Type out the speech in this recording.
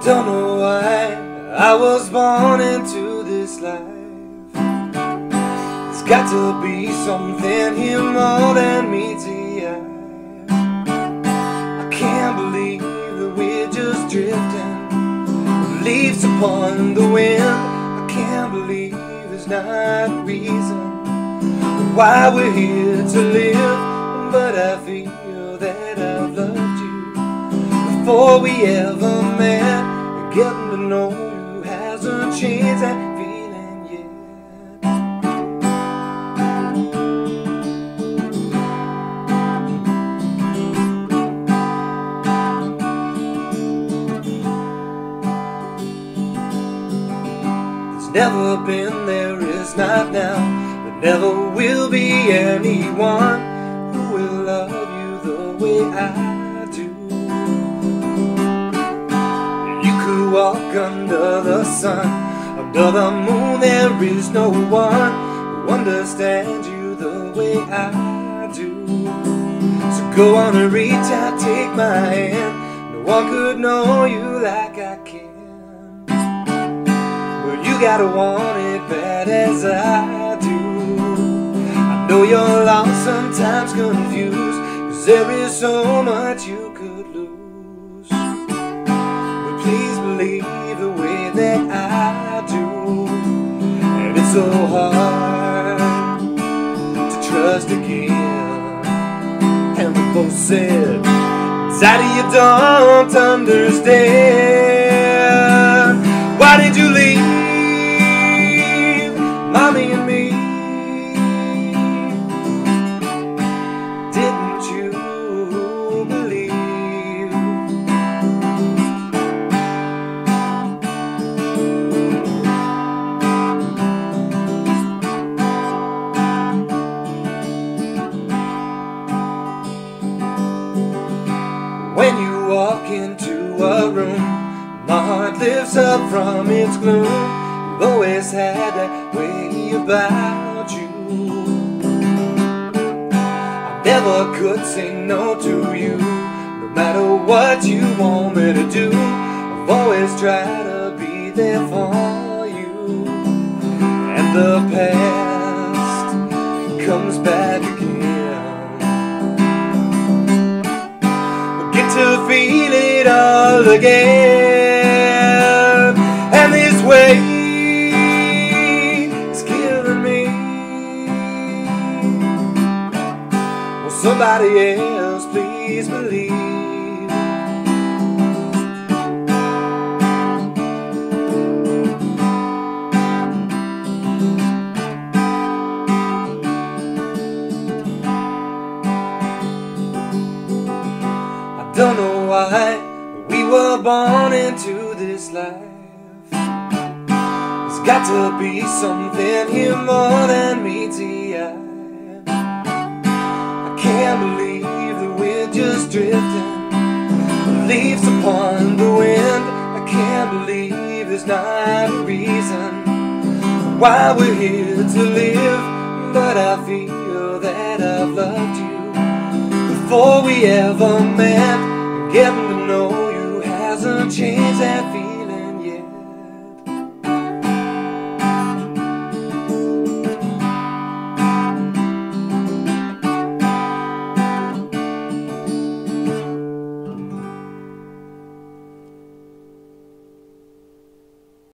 Don't know why I was born into this life. There's got to be something here more than meets the eye. I can't believe that we're just drifting, leaves upon the wind. I can't believe there's not a reason why we're here to live. But I feel that I've loved you before we ever met. Getting to know you hasn't changed that feeling yet. There's never been, there is not now, there never will be anyone who will love you the way I do. Walk under the sun, under the moon, there is no one who understands you the way I do. So go on and reach out, take my hand. No one could know you like I can. But you gotta want it bad as I do. I know you're lost, sometimes confused, 'cause there is so much you could lose. Please believe the way that I do. And it's so hard to trust again. And we both said, Zaddy, you don't understand. Why did you leave Mommy and me? Didn't you believe? When you walk into a room, my heart lifts up from its gloom. You've always had that way about you. I never could say no to you, no matter what you want me to do. I've always tried to be there for you. And the past comes back again. To feel it all again. And this weight is killing me. Will somebody else please believe? Don't know why we were born into this life. There's got to be something here more than meets the eye. I can't believe that we're just drifting, leaves upon the wind. I can't believe there's not a reason why we're here to live. But I feel that I've loved you before we ever met. Getting to know you hasn't changed that